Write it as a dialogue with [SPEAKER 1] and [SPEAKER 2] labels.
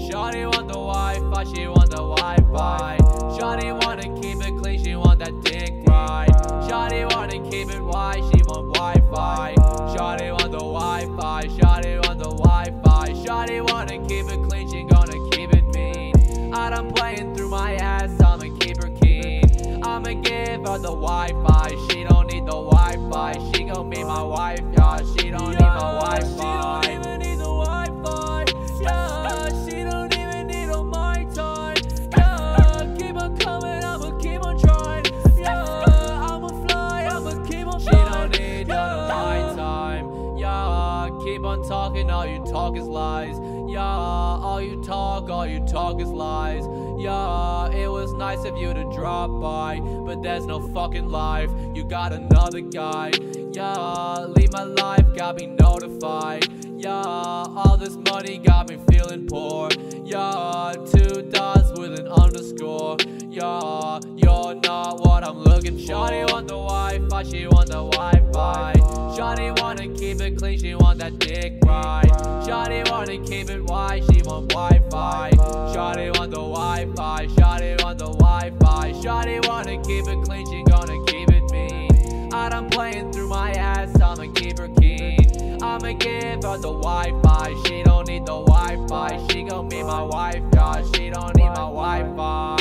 [SPEAKER 1] Shawty want the Wi-Fi, she want the Wi-Fi. Shawty wanna keep it clean, she want that dick right. Shawty wanna keep it wide, she want Wi-Fi. Shawty want the Wi-Fi, shawty want the Wi-Fi. Shawty wanna keep it clean, she gonna keep it mean. I done playing through my ass, I'ma keep her keen. I'ma give her the Wi-Fi, she don't need the Wi-Fi. She gon' be my wife, y'all, she don't need my Wi-Fi. She don't even need the Wi-Fi, yeah. She don't even need all my time, yeah. Keep on coming, I'ma keep on trying, yeah. I'ma fly, I'ma keep on flying. She don't need none of my time, yeah. Keep on talking, all you talk is lies, yeah. All you talk is lies, yeah. It was nice of you to drop by, but there's no fucking life. You got another guy, yeah. Leave my life, got me notified, yeah. All this money got me feeling poor, yeah. 2 dots with an underscore, yeah. You're not what I'm looking for. Shawty want the Wi-Fi, she want the Wi-Fi. Shawty wanna keep it clean, she want that dick right. Shawty wanna keep it wide, she want Wi-Fi. Shawty want the Wi-Fi, shawty want the Wi-Fi. Shawty wanna keep it clean, she gonna keep it mean. I done playing through my ass, I'ma keep her keen. I'ma give her the Wi-Fi, she don't need the Wi-Fi. She gon' be my wife, y'all, she don't need my Wi-Fi.